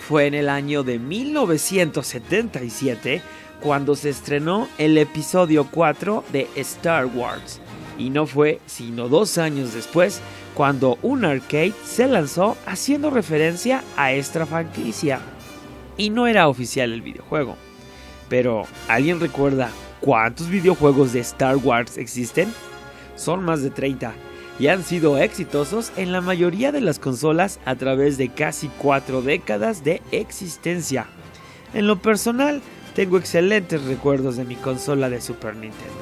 fue en el año de 1977 cuando se estrenó el episodio 4 de Star Wars, y no fue sino 2 años después cuando un arcade se lanzó haciendo referencia a esta franquicia, y no era oficial el videojuego. Pero, ¿alguien recuerda cuántos videojuegos de Star Wars existen? Son más de 30 y han sido exitosos en la mayoría de las consolas a través de casi 4 décadas de existencia. En lo personal, tengo excelentes recuerdos de mi consola de Super Nintendo.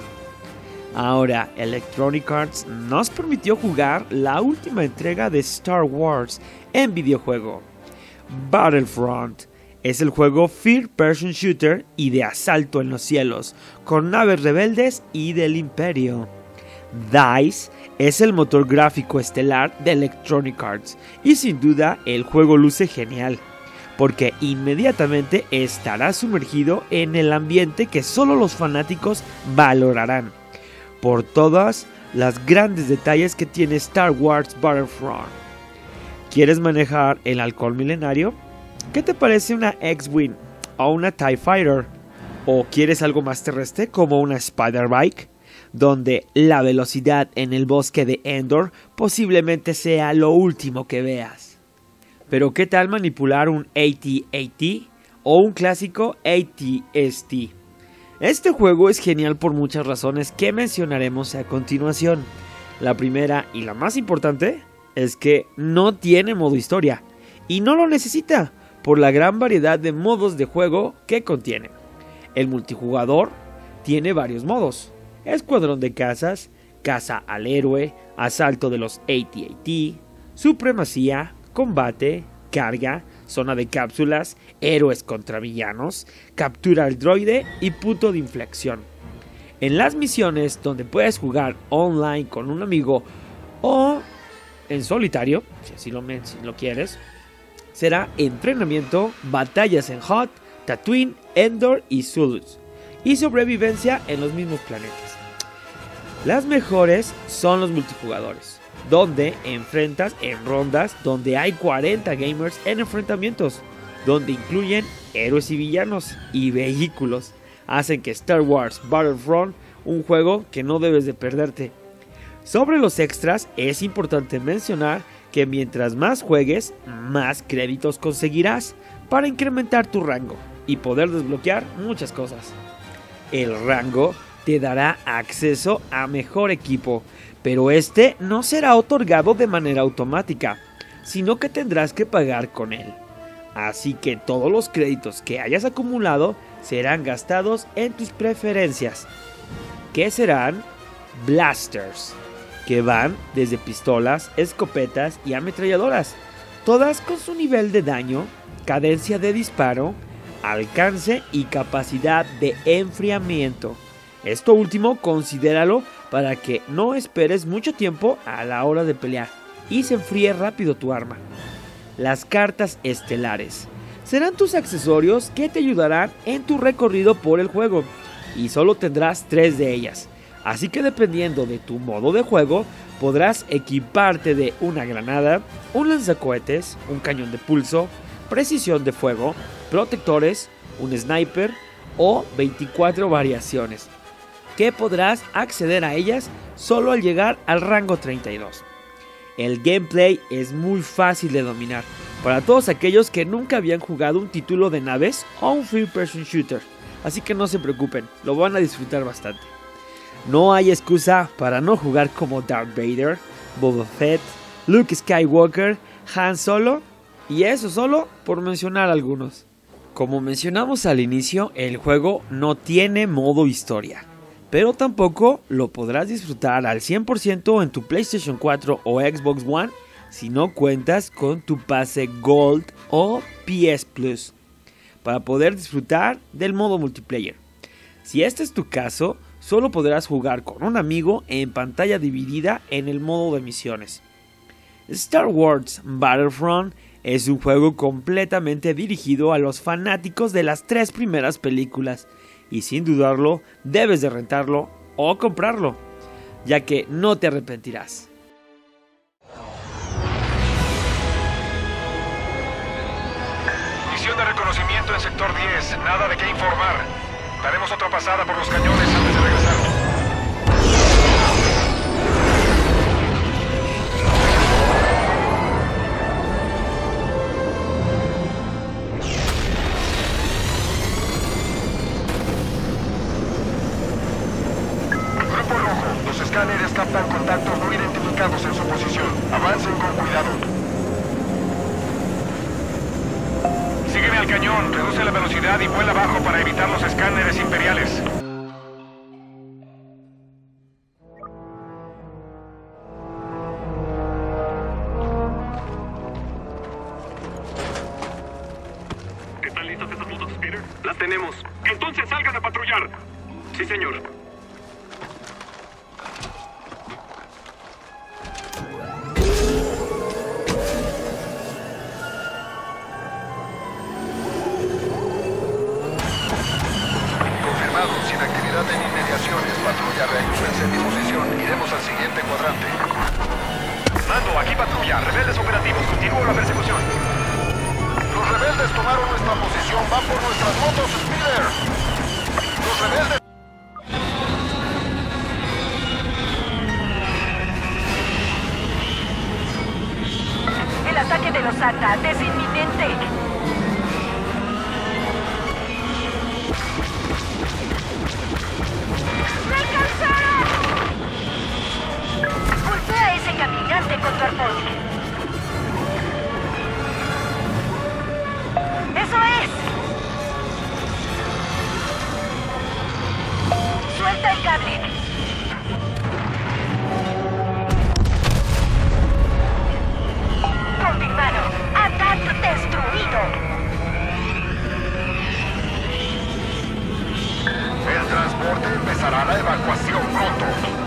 Ahora, Electronic Arts nos permitió jugar la última entrega de Star Wars en videojuego. Battlefront es el juego First Person Shooter y de asalto en los cielos, con naves rebeldes y del Imperio. DICE es el motor gráfico estelar de Electronic Arts, y sin duda el juego luce genial, porque inmediatamente estará sumergido en el ambiente que solo los fanáticos valorarán, por todas las grandes detalles que tiene Star Wars Battlefront. ¿Quieres manejar el halcón milenario? ¿Qué te parece una X-Wing o una TIE Fighter? ¿O quieres algo más terrestre como una Spider Bike, donde la velocidad en el bosque de Endor posiblemente sea lo último que veas? Pero ¿qué tal manipular un AT-AT o un clásico AT-ST? Este juego es genial por muchas razones que mencionaremos a continuación. La primera y la más importante es que no tiene modo historia, y no lo necesita por la gran variedad de modos de juego que contiene. El multijugador tiene varios modos: escuadrón de cazas, caza al héroe, asalto de los AT-AT, supremacía, combate, carga, zona de cápsulas, héroes contra villanos, captura al droide y punto de inflexión. En las misiones donde puedes jugar online con un amigo o en solitario, si así lo quieres, será entrenamiento, batallas en Hoth, Tatooine, Endor y Zulus, y sobrevivencia en los mismos planetas. Las mejores son los multijugadores, donde enfrentas en rondas donde hay 40 gamers en enfrentamientos, donde incluyen héroes y villanos y vehículos. Hacen que Star Wars Battlefront un juego que no debes de perderte. Sobre los extras, es importante mencionar que mientras más juegues, más créditos conseguirás para incrementar tu rango y poder desbloquear muchas cosas. El rango te dará acceso a mejor equipo, pero este no será otorgado de manera automática, sino que tendrás que pagar con él. Así que todos los créditos que hayas acumulado serán gastados en tus preferencias, que serán blasters, que van desde pistolas, escopetas y ametralladoras, todas con su nivel de daño, cadencia de disparo, alcance y capacidad de enfriamiento. Esto último considéralo para que no esperes mucho tiempo a la hora de pelear y se enfríe rápido tu arma. Las cartas estelares serán tus accesorios que te ayudarán en tu recorrido por el juego, y solo tendrás 3 de ellas. Así que dependiendo de tu modo de juego, podrás equiparte de una granada, un lanzacohetes, un cañón de pulso, precisión de fuego, protectores, un sniper o 24 variaciones, que podrás acceder a ellas solo al llegar al rango 32. El gameplay es muy fácil de dominar para todos aquellos que nunca habían jugado un título de naves o un first person shooter, así que no se preocupen, lo van a disfrutar bastante. No hay excusa para no jugar como Darth Vader, Boba Fett, Luke Skywalker, Han Solo, y eso solo por mencionar algunos. Como mencionamos al inicio, el juego no tiene modo historia, pero tampoco lo podrás disfrutar al 100% en tu PlayStation 4 o Xbox One si no cuentas con tu pase Gold o PS Plus para poder disfrutar del modo multiplayer. Si este es tu caso, solo podrás jugar con un amigo en pantalla dividida en el modo de misiones. Star Wars Battlefront es un juego completamente dirigido a los fanáticos de las 3 primeras películas, y sin dudarlo debes de rentarlo o comprarlo, ya que no te arrepentirás. reconocimiento en sector 10. Nada de qué informar. Daremos otra pasada por los cañones antes de regresar. Grupo Rojo, los escáneres captan contactos no identificados en su posición. Avancen con cuidado. Sígueme al cañón, reduce la velocidad y vuela abajo para evitar los escáneres imperiales. ¿Están listas estas motos, Peter? Las tenemos. Entonces salgan a patrullar. Sí, señor. Sin actividad en inmediaciones, patrulla, reagrupense en mi posición. Iremos al siguiente cuadrante. Mando, aquí patrulla. Rebeldes operativos. Continúo la persecución. Los rebeldes tomaron nuestra posición. Van por nuestras motos, Speeder. Los rebeldes... El ataque de los AT-AT es inminente. Golpea a ese caminante con tu arpón. ¡Eso es! ¡Suelta el cable! Confirmado. ¡AT-AT destruido! El transporte empezará la evacuación pronto.